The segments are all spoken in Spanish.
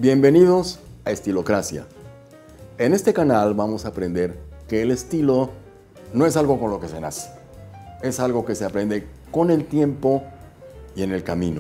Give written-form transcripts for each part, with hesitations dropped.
Bienvenidos a Estilocracia. En este canal vamos a aprender que el estilo no es algo con lo que se nace, es algo que se aprende con el tiempo y en el camino.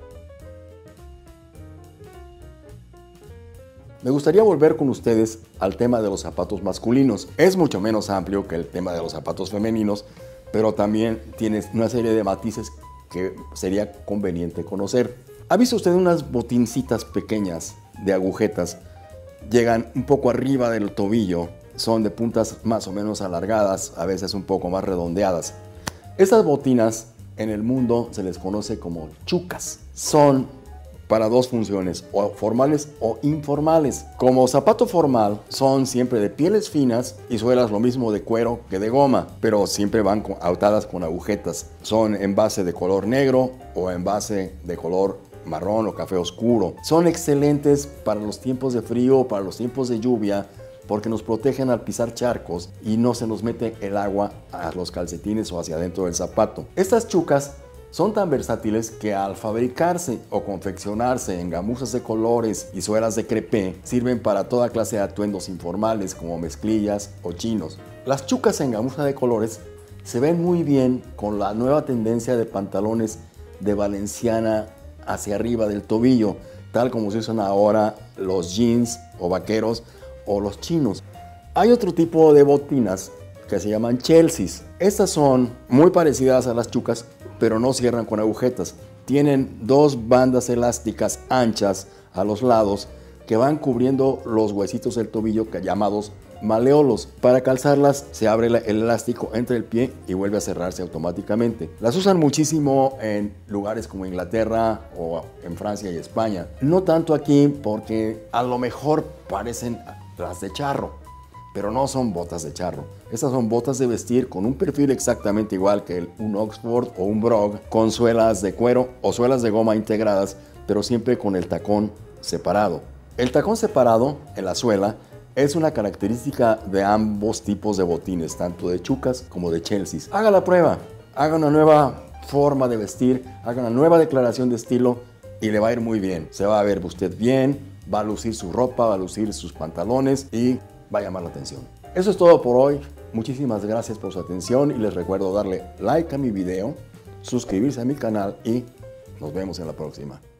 Me gustaría volver con ustedes al tema de los zapatos masculinos. Es mucho menos amplio que el tema de los zapatos femeninos, pero también tiene una serie de matices que sería conveniente conocer. ¿Ha visto usted unas botincitas pequeñas de agujetas? Llegan un poco arriba del tobillo, son de puntas más o menos alargadas, a veces un poco más redondeadas. Estas botinas en el mundo se les conoce como chucas. Son para dos funciones, o formales o informales. Como zapato formal, son siempre de pieles finas y suelas lo mismo de cuero que de goma, pero siempre van atadas con agujetas. Son en base de color negro o en base de color marrón o café oscuro. Son excelentes para los tiempos de frío, para los tiempos de lluvia, porque nos protegen al pisar charcos y no se nos mete el agua a los calcetines o hacia adentro del zapato. Estas chucas son tan versátiles que al fabricarse o confeccionarse en gamuzas de colores y suelas de crepé, sirven para toda clase de atuendos informales como mezclillas o chinos. Las chucas en gamuza de colores se ven muy bien con la nueva tendencia de pantalones de valenciana hacia arriba del tobillo, tal como se usan ahora los jeans o vaqueros o los chinos. Hay otro tipo de botinas que se llaman Chelseas. Estas son muy parecidas a las chucas, pero no cierran con agujetas. Tienen dos bandas elásticas anchas a los lados que van cubriendo los huesitos del tobillo llamados maleolos. Para calzarlas se abre el elástico entre el pie y vuelve a cerrarse automáticamente. Las usan muchísimo en lugares como Inglaterra o en Francia y España. No tanto aquí porque a lo mejor parecen las de charro, pero no son botas de charro. Estas son botas de vestir con un perfil exactamente igual que un Oxford o un Brog, con suelas de cuero o suelas de goma integradas, pero siempre con el tacón separado. El tacón separado en la suela es una característica de ambos tipos de botines, tanto de chucas como de Chelseas. Haga la prueba, haga una nueva forma de vestir, haga una nueva declaración de estilo y le va a ir muy bien. Se va a ver usted bien, va a lucir su ropa, va a lucir sus pantalones y va a llamar la atención. Eso es todo por hoy. Muchísimas gracias por su atención y les recuerdo darle like a mi video, suscribirse a mi canal y nos vemos en la próxima.